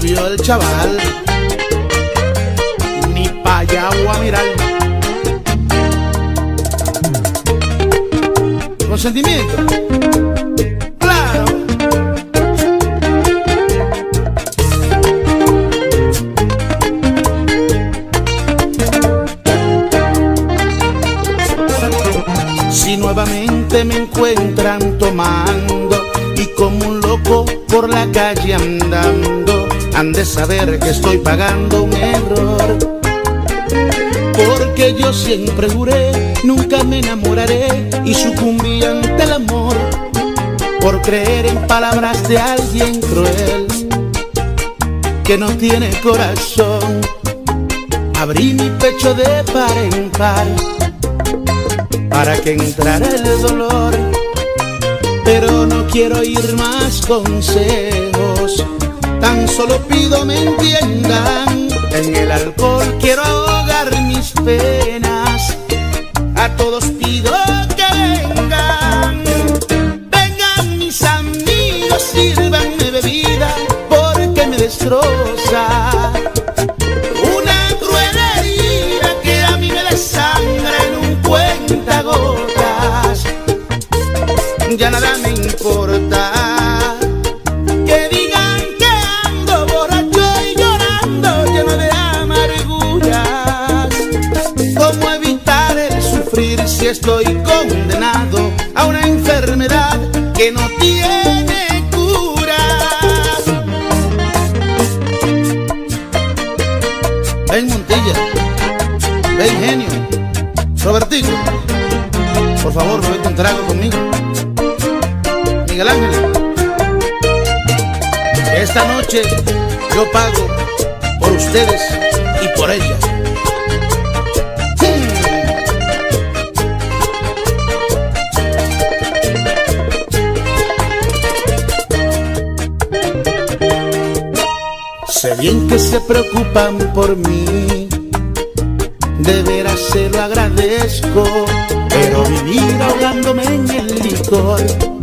subió el chaval, ni pa' allá voy a mirar. Con sentimiento, claro. Si nuevamente me encuentran tomando y como un loco por la calle andando, han de saber que estoy pagando un error. Porque yo siempre juré, nunca me enamoraré, y sucumbí ante el amor por creer en palabras de alguien cruel que no tiene corazón. Abrí mi pecho de par en par para que entrara el dolor, pero no quiero oír más consejos, tan solo pido me entiendan. En el alcohol quiero ahogar mis penas, a todos pido que vengan. Vengan mis amigos, sírvanme bebida, porque me destroza una cruel herida que a mí me desangra en un cuentagotas. Ya nada me importa que digan que ando borracho y llorando lleno de amarguras. ¿Cómo evitar el sufrir si estoy condenado a una enfermedad que no tiene cura? Ven Montilla, ven Genio, Robertico, por favor, bebete un trago conmigo. Miguel Ángel, esta noche yo pago por ustedes y por ellas. Sé bien que se preocupan por mí, de veras se lo agradezco, pero vivir ahogándome en el licor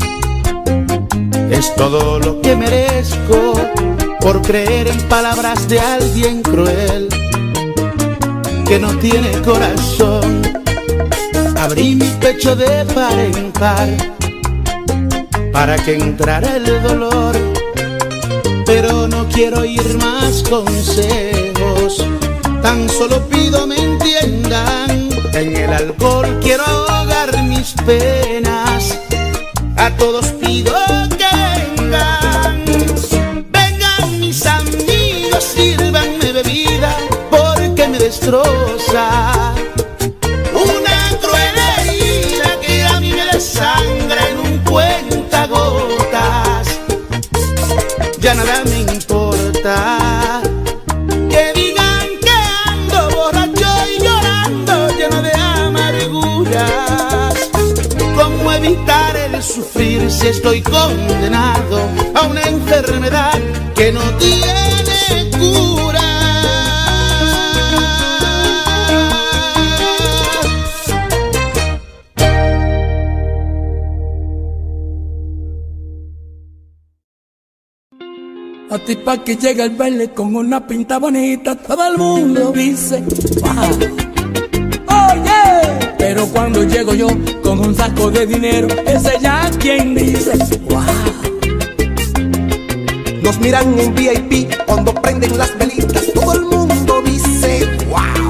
es todo lo que merezco, por creer en palabras de alguien cruel que no tiene corazón. Abrí mi pecho de par en par para que entrara el dolor, pero no quiero oír más consejos, tan solo pido me entiendan. En el alcohol quiero ahogar mis penas, a todos pido que vengan. Vengan mis amigos, sírvanme bebida, porque me destroza una cruel herida que a mí me desangra en un cuentagotas. Ya nada me importa que digan que ando borracho y llorando lleno de amarguras. ¿Cómo evitar el sufrir si estoy condenado a una enfermedad que no tiene cura? A ti pa' que llega el baile con una pinta bonita, todo el mundo dice wow, oh yeah. Pero cuando llego yo con un saco de dinero, ese ya quien dice wow. Nos miran en VIP cuando prenden las velitas, todo el mundo dice wow.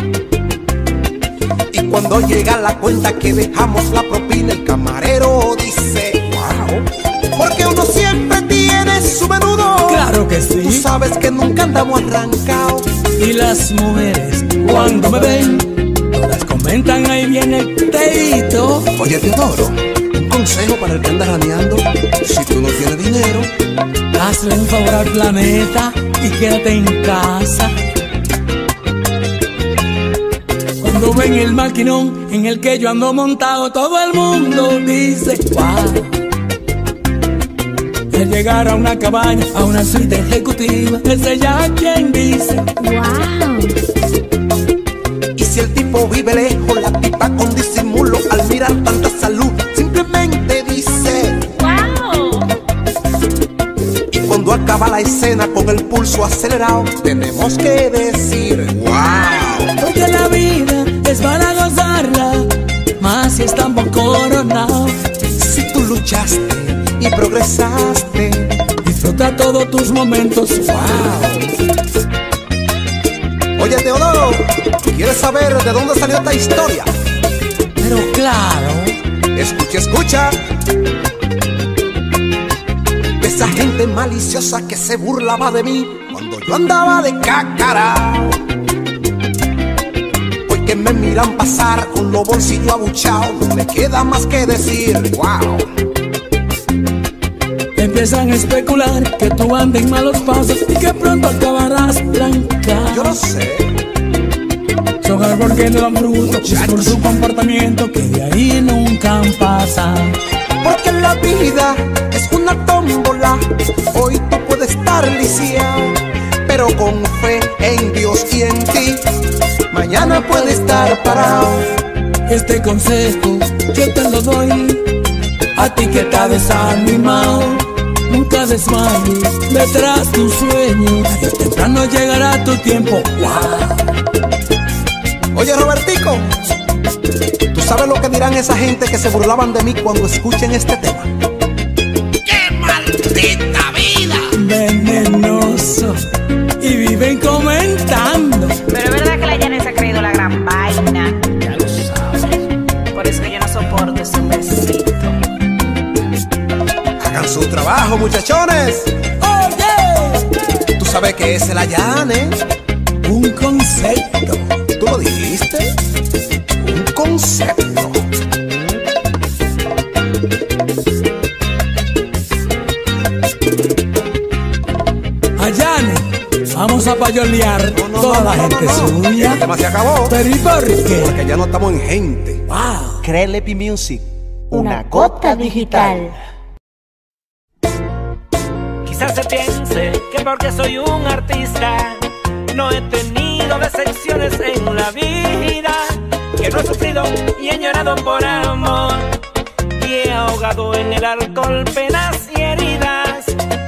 Y cuando llega la cuenta que dejamos la propina, el camarero dice wow. Porque uno siempre tiene su menudo. Claro que sí. Tú sabes que nunca andamos arrancados. Y las mujeres cuando me ven, todas comentan ahí viene el teito. Oye Teodoro, un consejo para el que anda raneando: si tú no tienes dinero, hazle un favor al planeta y quédate en casa. Cuando ven el maquinón en el que yo ando montado, todo el mundo dice wow. El llegar a una cabaña, a una suite ejecutiva, ese ya quien dice wow. Y si el tipo vive lejos, la tipa con disimulo, al mirar tanta salud, simplemente dice wow. y cuando acaba la escena con el pulso acelerado, tenemos que decir wow. Porque la vida es para gozarla, más si estamos coronados. Si tú luchaste y progresaste, disfruta todos tus momentos. wow. Oye, Teodoro, ¿quieres saber de dónde salió esta historia? Pero claro. Escucha, escucha. De esa gente maliciosa que se burlaba de mí cuando yo andaba de cacarao. Hoy que me miran pasar con los bolsillos abuchados, no me queda más que decir wow. Empiezan a especular que tú andas en malos pasos y que pronto acabarás blanca. Yo lo sé. Son porque no dan fruto, es por su comportamiento que de ahí nunca pasan. Porque la vida es una tómbola, hoy tú puedes estar lisiado, pero con fe en Dios y en ti, mañana puedes estar parado. Este consejo yo te lo doy a ti que estás desanimado. Nunca desmayes detrás tu sueño, tarde o temprano llegará tu tiempo. Wow. Oye, Robertico, ¿tú sabes lo que dirán esa gente que se burlaban de mí cuando escuchen este tema? ¡Qué maldita vida! Venenoso. Y viven comentando. Pero es verdad que la Yanes se ha creído la gran vaina. Ya lo sabes. Por eso que yo no soporto ese besito. Hagan su trabajo, muchachones. Oye, ¿Tú sabes qué es el Ayane? un concepto. ¿Tú lo dijiste? Un concepto. Ayane, vamos a payolear toda la gente suya. El tema se acabó. Pero ¿y por qué? Porque ya no estamos en gente. Wow. Crelepy Music. Una gota digital. Quizás se piense que porque soy un artista no he tenido decepciones en la vida, que no he sufrido y he llorado por amor y he ahogado en el alcohol penas y heridas.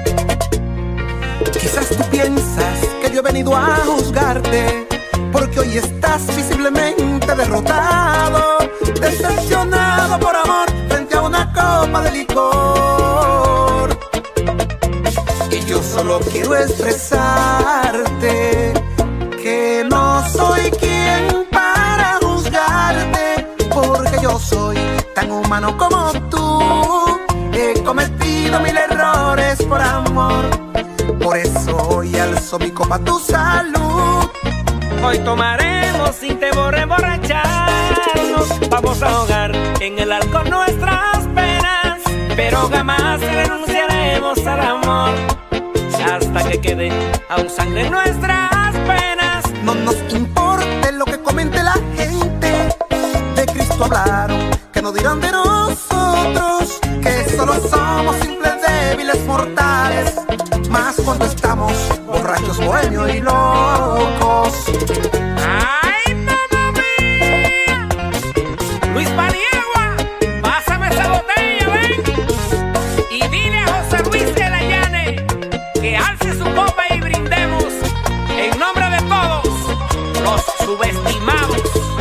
Quizás tú piensas que yo he venido a juzgarte porque hoy estás visiblemente derrotado, decepcionado por amor frente a una copa de licor. Y yo solo quiero expresarte que no soy quien para juzgarte, porque yo soy tan humano como tú. He cometido 1000 errores por amor, por eso hoy alzo mi copa a tu salud. Hoy tomaremos sin temor a emborracharnos, vamos a ahogar en el alcohol nuestras penas, pero jamás renunciaremos al amor hasta que quede aún sangre en nuestras penas. No nos importe lo que comente la gente, de Cristo hablaron, que no dirán de nosotros, que solo somos simples débiles mortales, más cuando estamos borrachos, bohemios y locos. ¡Ay, mamá mía! Luis Paniagua, pásame esa botella, ven. Y dile a José Luis de la Llane que alce su copa y brindemos en nombre de todos los subestimados.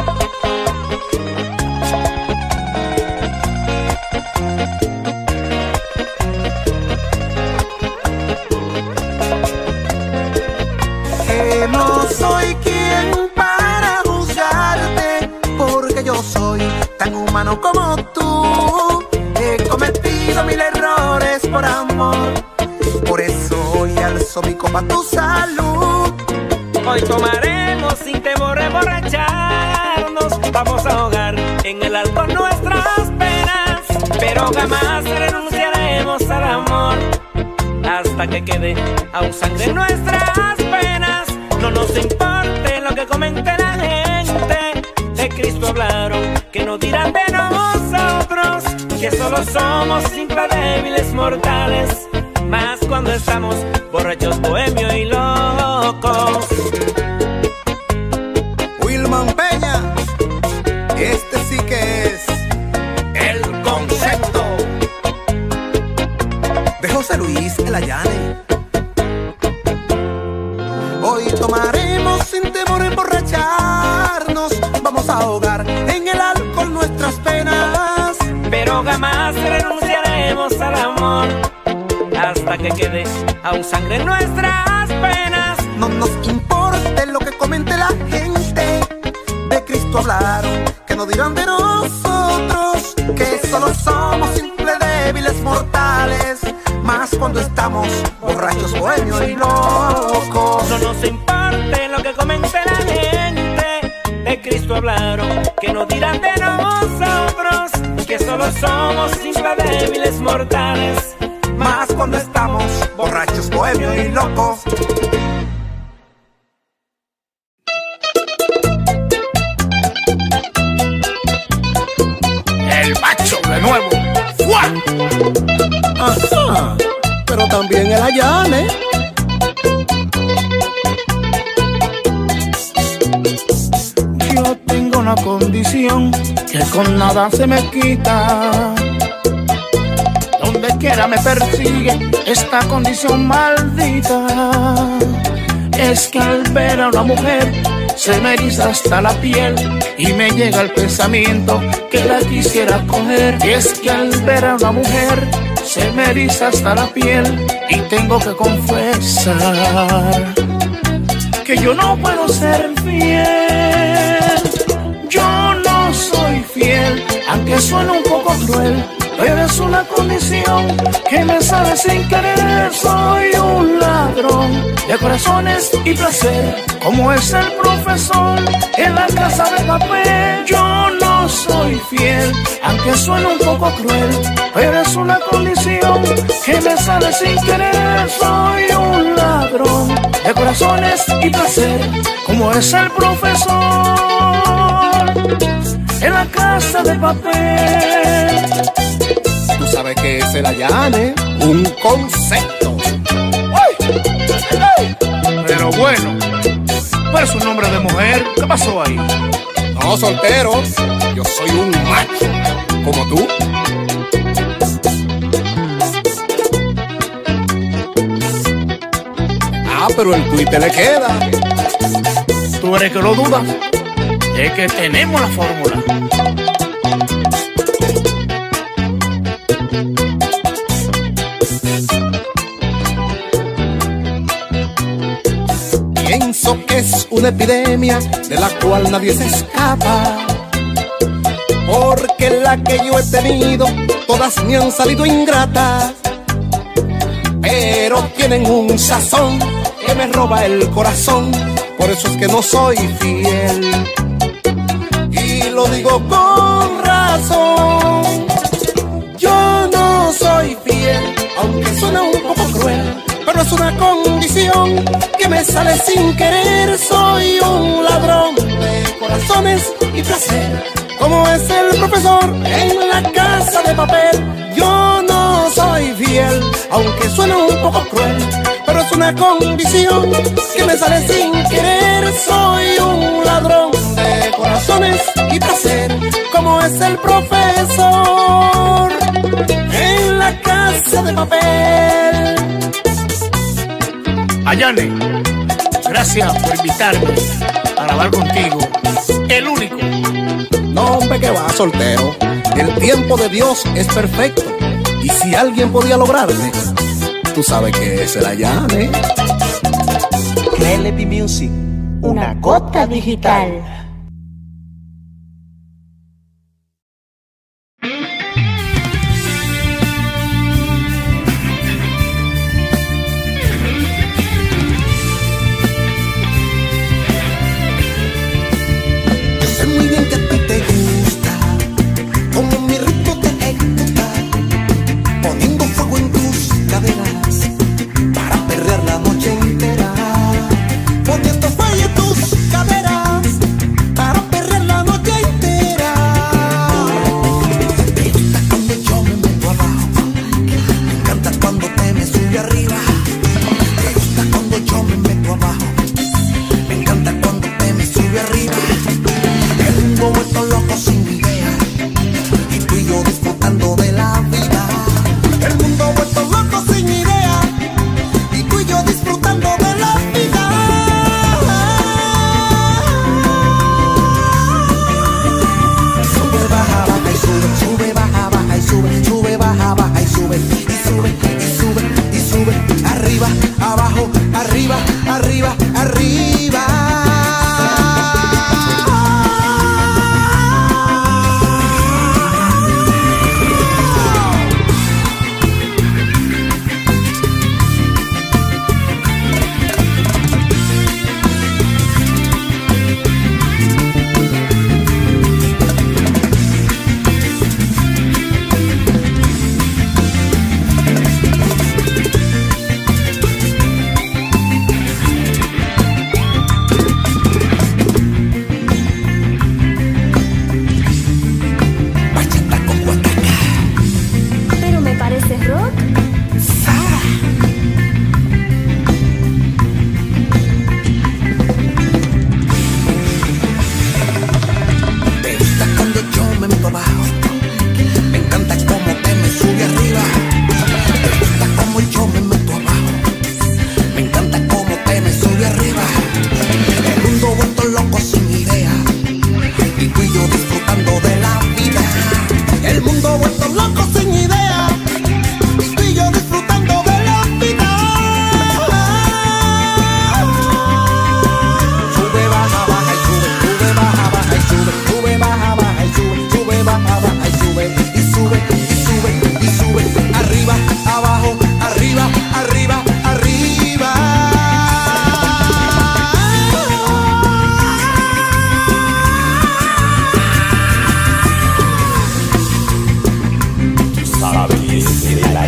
Que no soy quien para juzgarte, porque yo soy tan humano como tú. He cometido 1000 errores por amor, por eso hoy alzo mi copa a tu salud. Hoy tomaremos sin temor a emborracharnos, vamos a ahogar en el alcohol nuestras penas, pero jamás renunciaremos al amor hasta que quede aún sangre en nuestras penas. No nos importe lo que comente la gente, de Cristo hablaron, que no dirán de nosotros, que solo somos simples débiles mortales, más cuando estamos borrachos, bohemios y locos. Wilman Peña, este sí que es el concepto de José Luis de la Llane. pero jamás renunciaremos al amor hasta que quede aún sangre en nuestras penas. No nos importe lo que comente la gente, de Cristo hablaron, que no dirán de nosotros, que solo somos simples débiles mortales, más cuando estamos borrachos, bohemios y locos. No nos importe lo que comente la gente, de Cristo hablaron, que no dirán de nosotros, que solo somos simples débiles mortales, más cuando estamos borrachos, bohemios y locos. El macho de nuevo. ¡Fua! Ajá, pero también el Ayane. Yo tengo una condición que con nada se me quita. Donde quiera me persigue esta condición maldita. Es que al ver a una mujer se me eriza hasta la piel y me llega el pensamiento que la quisiera coger. Y es que al ver a una mujer se me eriza hasta la piel y tengo que confesar que yo no puedo ser fiel. Yo no soy fiel, aunque suene un poco cruel, pero es una condición que me sale sin querer. Soy un ladrón de corazones y placer, como es el profesor en La Casa de Papel. Yo no soy fiel, aunque suene un poco cruel, pero es una condición que me sale sin querer. Soy un ladrón de corazones y placer, como es el profesor en La Casa de Papel. Tú sabes que es el Ayane, un concepto. ¡Ay! ¡Ay! Pero bueno, ¿cuál es su nombre de mujer? ¿Qué pasó ahí? No, soltero, yo soy un macho, como tú. Ah, pero el Twitter le queda. ¿Tú eres que lo dudas? Es que tenemos la fórmula. Pienso que es una epidemia de la cual nadie se escapa, porque la que yo he tenido, todas me han salido ingratas, pero tienen un sazón que me roba el corazón. Por eso es que no soy fiel, y lo digo con razón. Yo no soy fiel, aunque suena un poco cruel, pero es una condición que me sale sin querer. Soy un ladrón de corazones y placer, como es el profesor en La Casa de Papel. Yo no soy fiel, aunque suene un poco cruel, pero es una condición que me sale sin querer. Soy un ladrón de corazones y placer, como es el profesor en La Casa de Papel. Ayane, gracias por invitarme a grabar contigo. El único. No, hombre, que va, soltero. El tiempo de Dios es perfecto, y si alguien podía lograrme, tú sabes que es el Ayane. LP Music, una gota digital.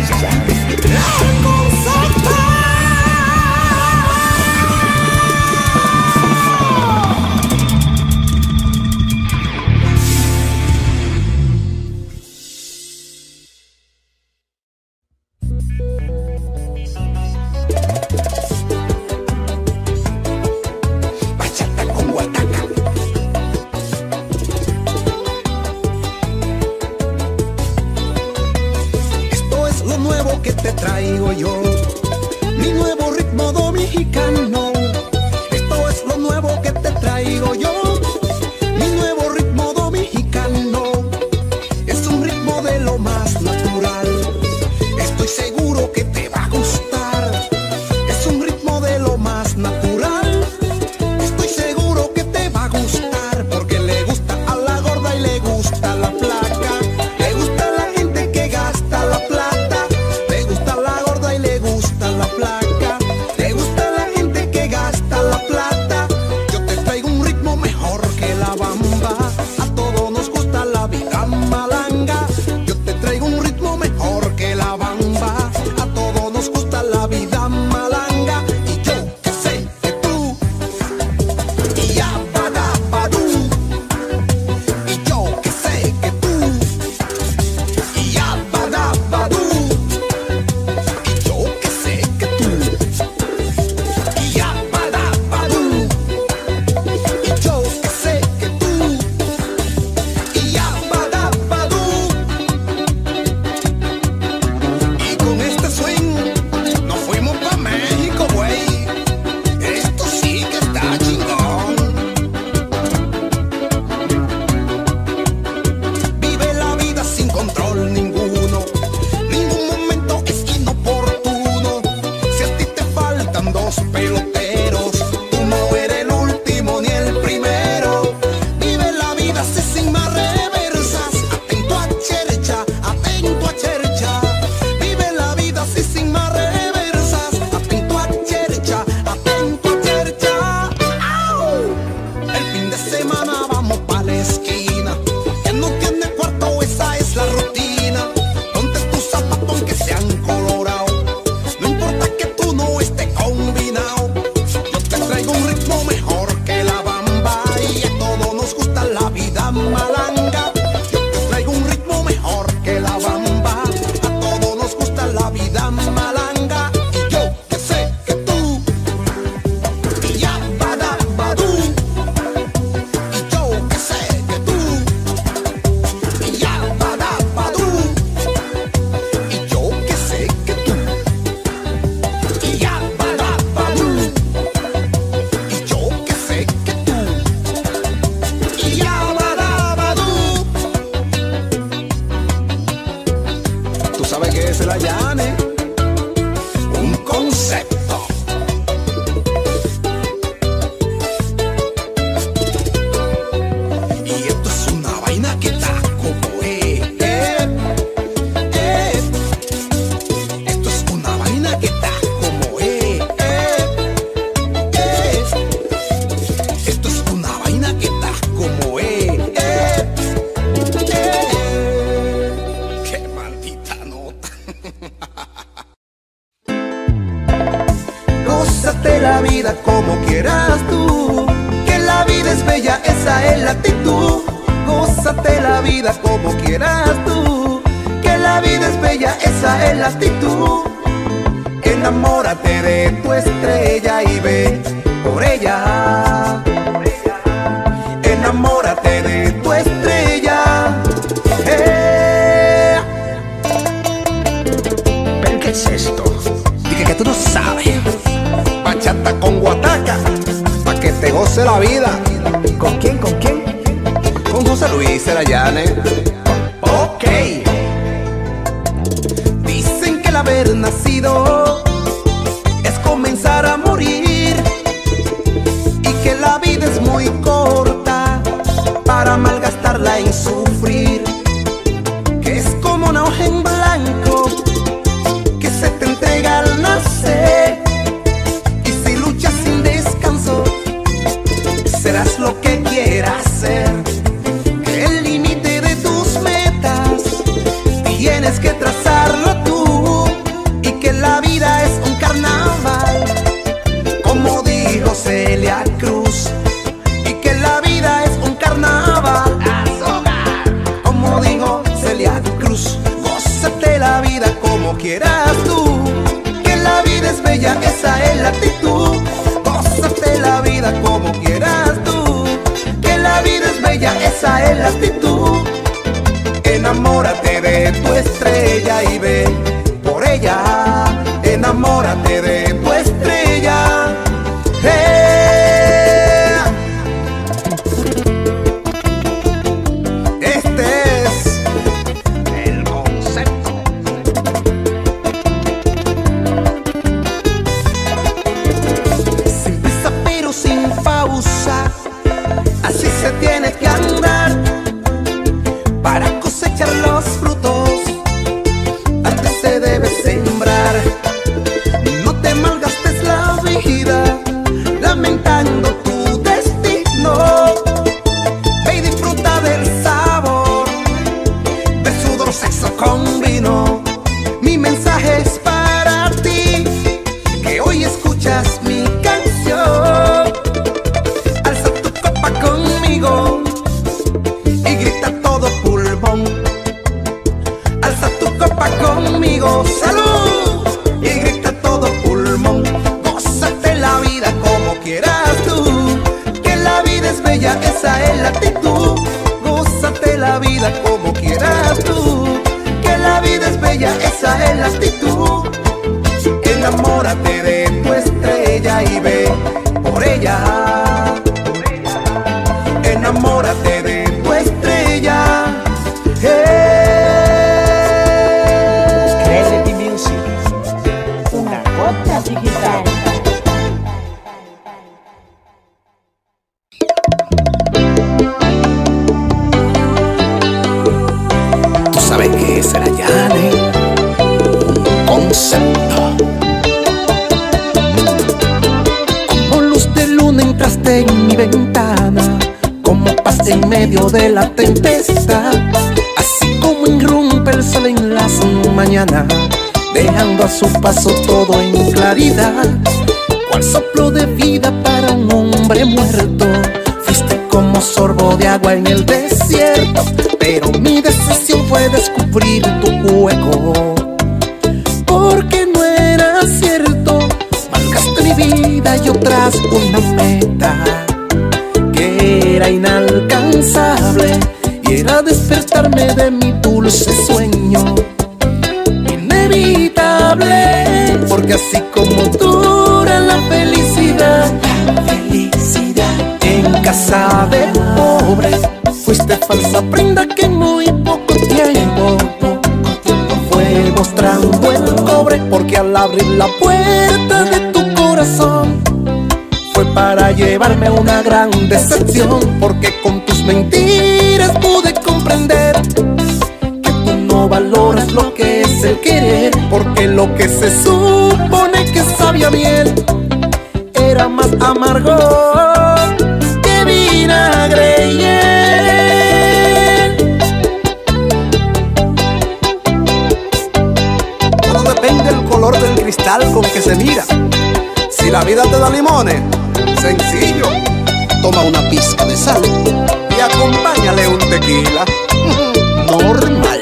Tienes que trazarlo tú. como quieras tú. Que la vida es bella, esa es la actitud. Gózate la vida como quieras tú. Que la vida es bella, esa es la actitud. Enamórate de tu estrella y ve por ella. Enamórate de tu estrella. Este es el concepto. Sin prisa pero sin pausa, así se tiene que andar para cosechar los frutos. Antes se debe sembrar. No te malgastes la vida lamentando tu destino. Ve y disfruta del sabor de sudor, sexo con vino. Mi mensaje es para ti, que hoy escuchas mi canción. Alza tu copa conmigo y grita todo pulmón. Alza tu copa conmigo, salud, y grita todo pulmón. Gózate la vida como quieras tú. Que la vida es bella, esa es la actitud. Gózate la vida como quieras tú. Que la vida es bella, esa es la actitud. Enamórate de tu estrella y ve por ella. Enamórate de tu estrella. Creative Music, una gota digital. Tú sabes que es la llave, un concepto. Como luz de luna entraste en mi ventana, como paz en medio de la tempestad. Así como irrumpe el sol en las mañanas, dejando a su paso todo en claridad. Cual soplo de vida para un hombre muerto, fuiste como sorbo de agua en el desierto. Pero mi decisión fue descubrir tu juego, porque no era cierto. Marcaste mi vida y tras una meta que era inalcanzable, y era despertarme de mi dulce sueño inevitable. Porque así como dura la felicidad en casa de pobre, fuiste falsa prenda que en muy poco tiempo fue mostrando el cobre. Porque al abrir la puerta de tu corazón fue para llevarme una gran decepción. Porque con tus mentiras pude comprender que tú no valoras lo que es el querer. Porque lo que se supone que sabía miel era más amargo que vinagre y hiel. Todo depende del color del cristal con que se mira. Si la vida te da limones, sencillo, toma una pizca de sal y acompáñale un tequila. Normal.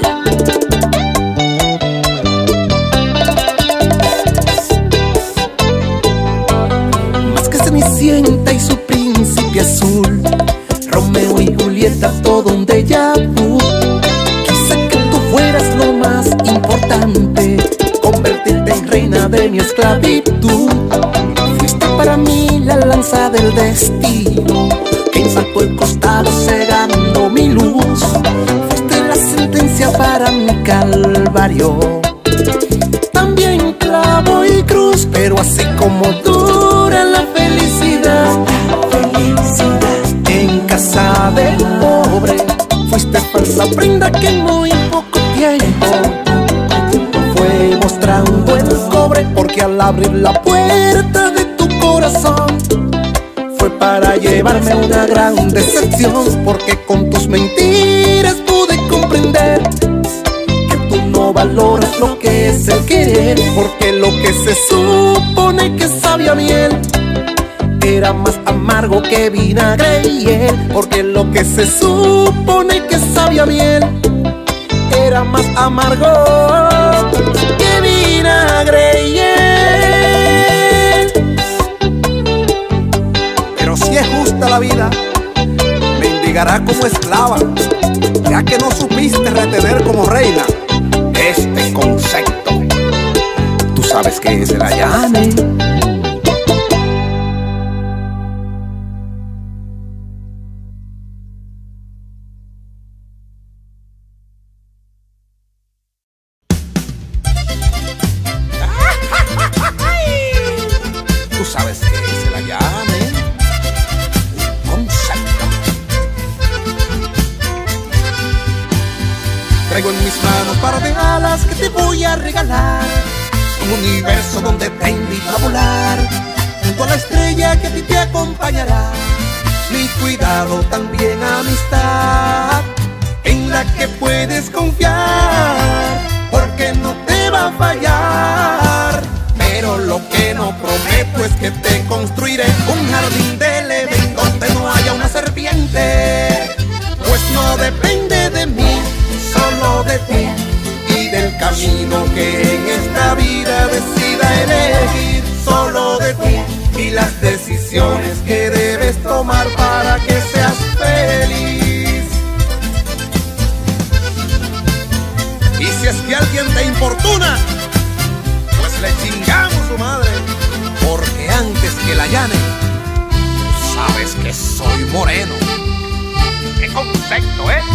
Más que Cenicienta y su príncipe azul, Romeo y Julieta, todo un déjà vu. Quise que tú fueras lo más importante, convertirte en reina de mi esclavitud. Fuiste para mí la lanza del destino, que impactó el costado cegando mi luz. Fuiste la sentencia para mi calvario, también clavo y cruz. Pero así como dura la felicidad en casa del pobre, fuiste falsa prenda que en muy poco tiempo fue mostrando el cobre. Porque al abrir la puerta de tu corazón fue para llevarme una gran decepción. Porque con tus mentiras pude comprender que tú no valoras lo que es el querer. Porque lo que se supone que sabía miel era más amargo que vinagre y hiel. Porque lo que se supone que sabía miel era más amargo que vinagre y pero si es justa la vida, mendigará como esclava, ya que no supiste retener como reina este concepto. Tú sabes que es el allane. Tú sabes que es el allane. Concepto. Traigo en mis manos par de alas que te voy a regalar. Un universo donde te invito a volar, junto a la estrella que a ti te acompañará. Mi cuidado, también amistad, en la que puedes confiar, porque no te va a fallar. Pero lo que no prometo es que te construiré un jardín del Edén donde no haya una serpiente, pues no depende de mí, solo de ti y del camino que en esta vida decida elegir. Solo de ti y las decisiones que debes tomar para que seas feliz. Y si es que alguien te importuna, pues le chingamos su madre, porque antes que la llane, tú sabes que soy moreno. ¿Qué concepto, eh?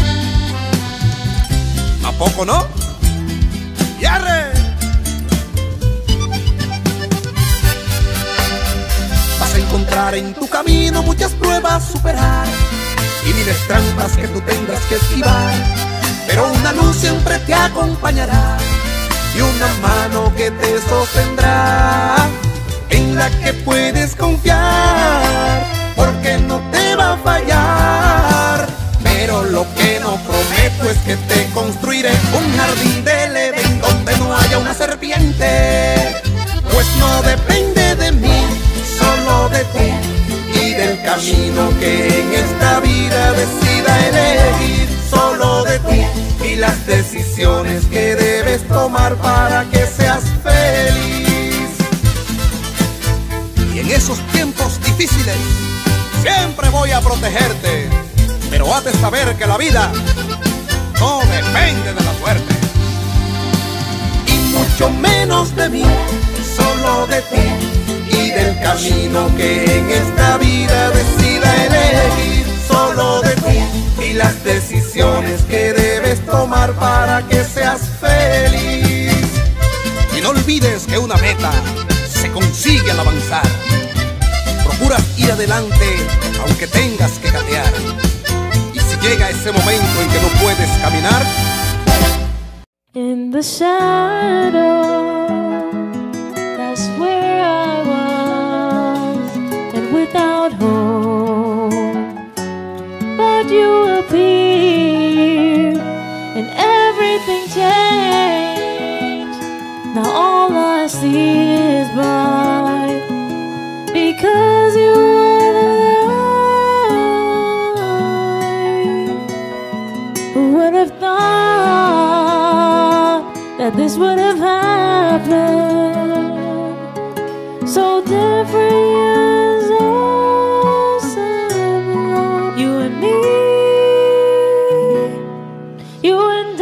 ¿A poco no? ¡Yarre! Vas a encontrar en tu camino muchas pruebas superar y miles trampas que tú tendrás que esquivar, pero una luz siempre te acompañará y una mano que te sostendrá, en la que puedes confiar, porque no te va a fallar. Pero lo que no prometo es que te construiré un jardín del Edén donde no haya una serpiente, pues no depende de mí, solo de ti y del camino que en esta vida decida elegir. Solo de ti y las decisiones que debes tomar para que seas feliz. Y en esos tiempos difíciles siempre voy a protegerte, pero has de saber que la vida no depende de la suerte, y mucho menos de mí, solo de ti y del camino que en esta vida decida elegir. Solo de ti y las decisiones que debes tomar para que seas feliz. Y no olvides que una meta se consigue al avanzar. Procura ir adelante aunque tengas que gatear. Y si llega ese momento en que no puedes caminar, in the shadow, that's where I was, and without hope, but you appeared, and everything changed. Now all I see is bright, because you are the light. Who would have thought that this would have happened? So different as awesome, you and me, you and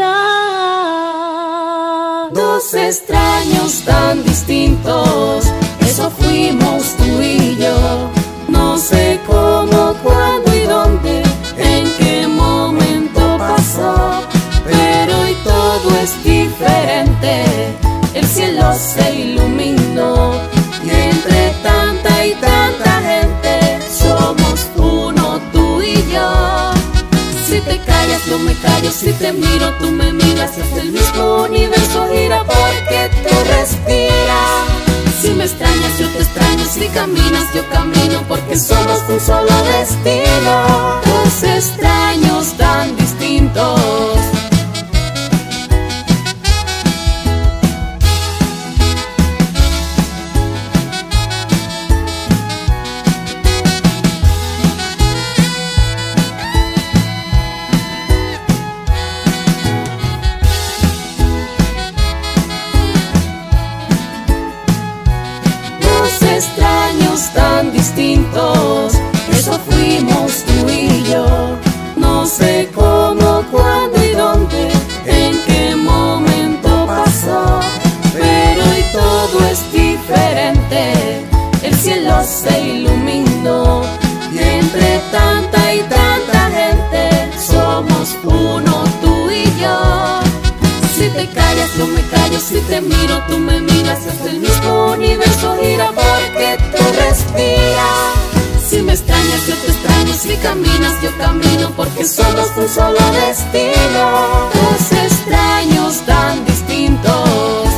I. Dos extraños tan distintos, eso fuimos tú y yo. No sé cómo, cuándo y dónde, en qué momento pasó, pero hoy todo es diferente. El cielo se iluminó y entre tanta y tanta gente somos uno, tú y yo. Si te callas, yo me callo, si te miro, tú me miras, y hasta el mismo universo gira porque tú respiras. Si me extrañas, yo te extraño, si caminas, yo camino, porque somos un solo destino. Dos extraños tan distintos. Si te callas, yo me callo. Si te miro, tú me miras. Hasta el mismo universo gira porque tú respiras. Si me extrañas, yo te extraño. Si caminas, yo camino, porque somos un solo destino. Dos extraños tan distintos.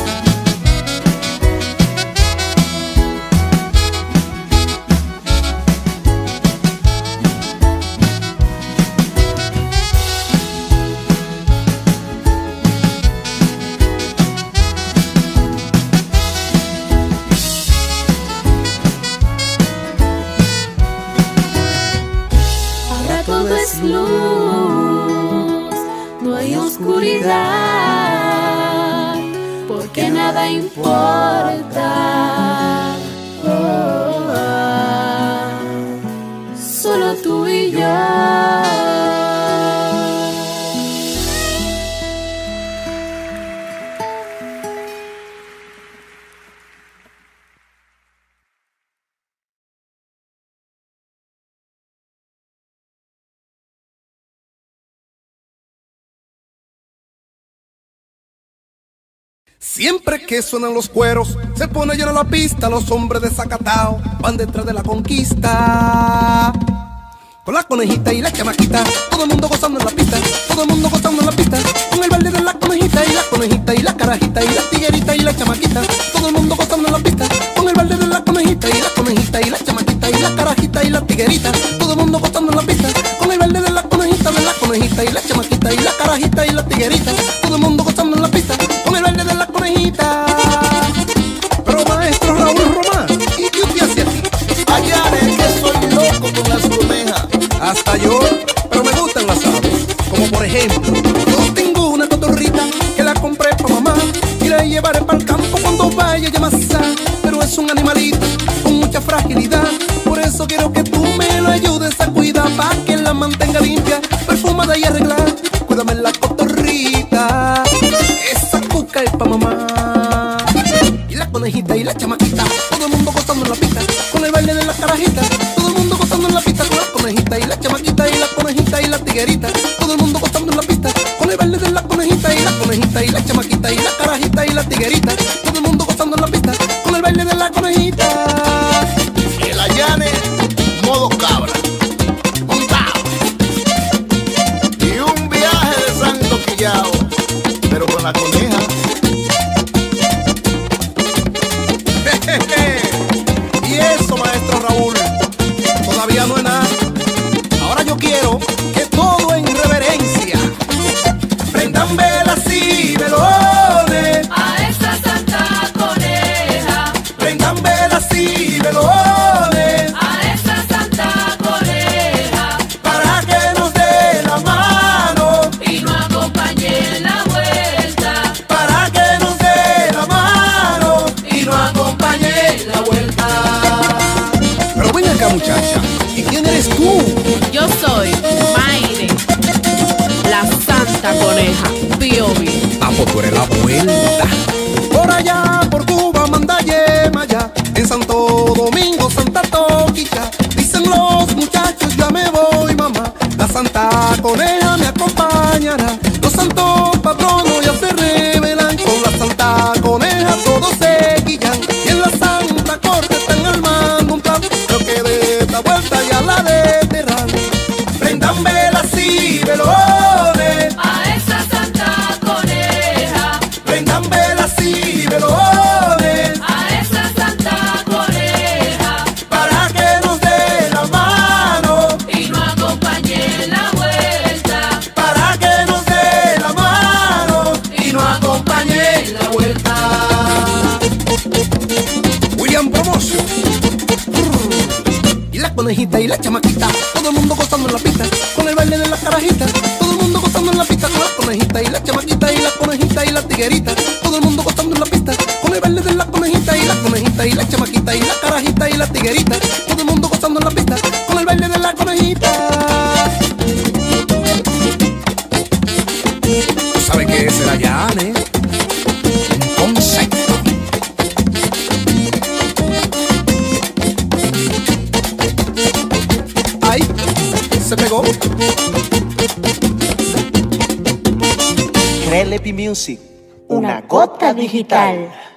Todo es luz, no hay oscuridad, porque nada importa. Solo tú y yo. Siempre que suenan los cueros, se pone llena la pista. Los hombres de Zacatao van detrás de la conquista. Con la conejita y la chamaquita, todo el mundo gozando en la pista. Todo el mundo gozando en la pista. Con el baile de la conejita y la carajita y la tiguerita y la chamaquita. Todo el mundo gozando en la pista. Con el baile de la conejita y la chamaquita y la carajita y la tiguerita. Todo el mundo gozando en la pista. Con el baile de la conejita y la chamaquita y la carajita y la tiguerita. Todo el mundo gozando en la pista. Con el baile de la conejita. Pero maestro Raúl Román, ¿y qué usted hace aquí? Allá es que soy loco con las conejas. Hasta yo, pero me gustan las aves. Como por ejemplo, yo tengo una cotorrita que la compré pa' mamá y la llevaré para el campo cuando vaya a Yamasá. Pero es un animalito con mucha fragilidad, por eso quiero que tú me lo ayudes a cuidar, pa' que la mantenga limpia, perfumada y arreglada. Cuídame la cotorrita, esa cuca es pa' mamá. Y la conejita y la chamaquita, todo el mundo gozando en la pista. Con el baile de la carajita, todo el mundo gozando en la pista. Con la conejita y la chamaquita y la tiguerita, todo el mundo gozando en la pista. Con el baile de la conejita y la chamaquita y la carajita y la tiguerita, todo el mundo gozando en la pista. Con el baile de la conejita. El Ayane, modo cabra, montado. Y un viaje de Santo Quillao, pero con la coneja. Y eso, maestro Raúl, todavía no es nada. Ahora yo quiero que todo en reverencia prendan velas y velones A esta santa coneja. prendan velas y velones A esta santa coneja. para que nos dé la mano, Y nos acompañe en la vuelta. para que nos dé la mano y nos acompañe en la vuelta. Pero ven acá, muchacha, ¿y quién eres tú? Yo soy Mayre, la santa coneja, Piovi. Ah, pues tú eres la vuelta. Por allá, por Cuba, Mandayé, Maya, en Santo Domingo, Santa Toquicha, dicen los muchachos, ya me voy, mamá. La santa coneja me acompañará. Los santos patronos ya se revelan. Con la santa coneja todos se guillan. Y en la santa corte están armando un plan. Creo que de esta vuelta ya la deterran. Prendan velas y velones. A esta santa coneja. Prendan velas y velones A esta santa coneja. para que nos dé la mano, Y nos acompañe en la vuelta. para que nos dé la mano y nos acompañe en la vuelta. William Promotion. Y la conejita y la chamaquita, todo el mundo gozando en la pista. Con el baile de la carajita, todo el mundo gozando en la pista. Con la conejita y la chamaquita y la tiguerita, todo el mundo gozando en la pista. Con el baile de la conejita y la chamaquita y la carajita y la tiguerita, todo el mundo gozando en la pista. Con el baile de la conejita. ¿Tú sabes qué es el Ayane? Un concepto. Ay, se pegó. Crelepi Music. Una gota digital.